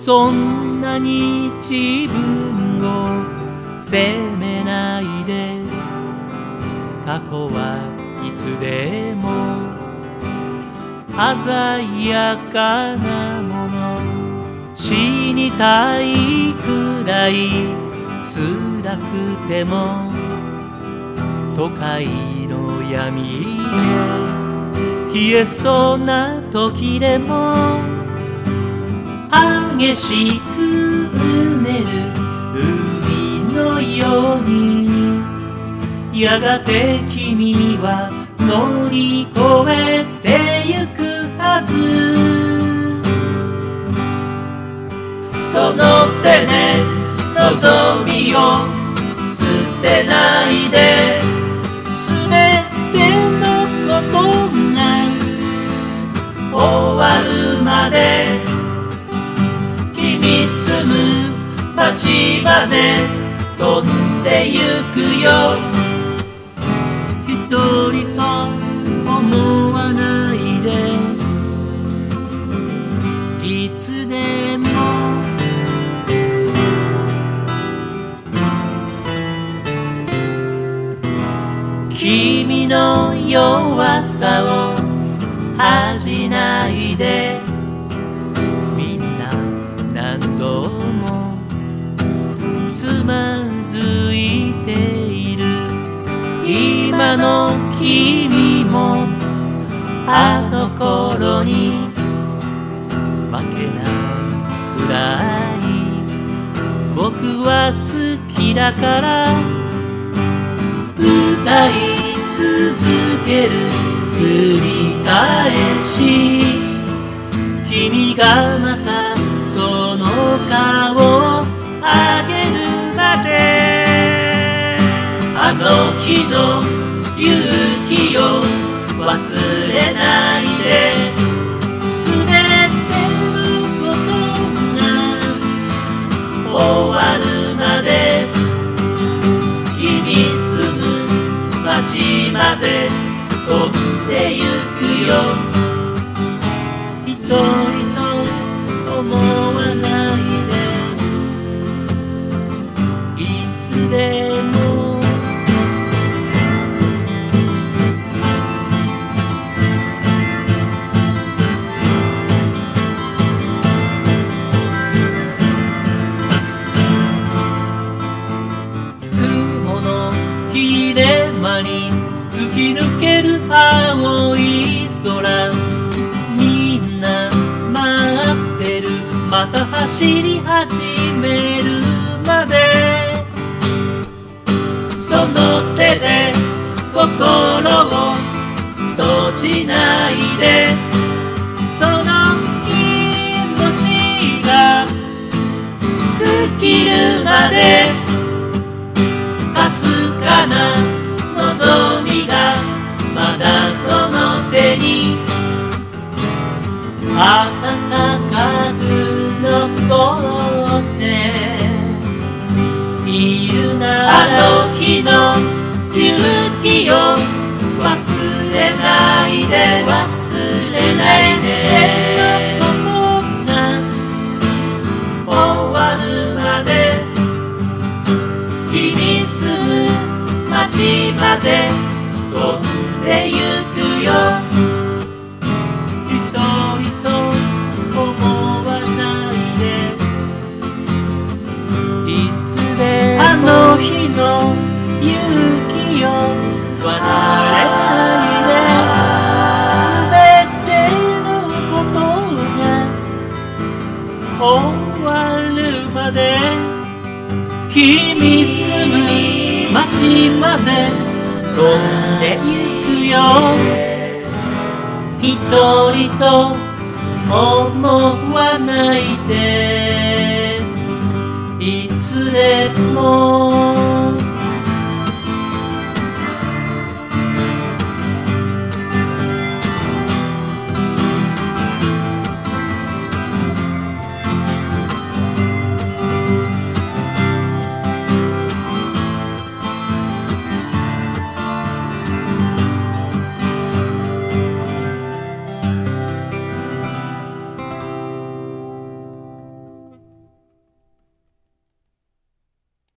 そんなに自分を責めないで、過去はいつでも鮮やかなもの、死にたいくらい辛くても都会の闇へ冷えそうな時でも激しくうねる海のように、やがて君は乗り越えてゆくはず。その手で望みを捨てないで、すべてのことが終わるまで、君住む街まで飛んでゆくよ。一人と思わないで、いつでも君の弱さを恥じないで、みんな何度もつまずいている。今の君もあの頃に負けないくらい僕は好きだから、歌い続ける繰り返し、君がまたその顔を上げるまで、あの日の勇気を忘れないで、すべてのことが終わるまで、君住む街まで飛んでゆくよ。一人と思わないで、いつでも雲の切れ間に突き抜ける青い空、みんな待ってる、また走り始めるまで、その手で心を閉じないで、その命が尽きるまで、かすかな望みがまだその手に暖かく残っているなら、あの日の勇気を忘れないで、忘れないで、ことが終わるまで、君住む街まで飛んでゆくよ。一人と思わないで、いつでもあの日の勇気を忘れないで、すべてのことが終わるまで、君住む街まで飛んでゆくよ。一人と思わないで、いつでも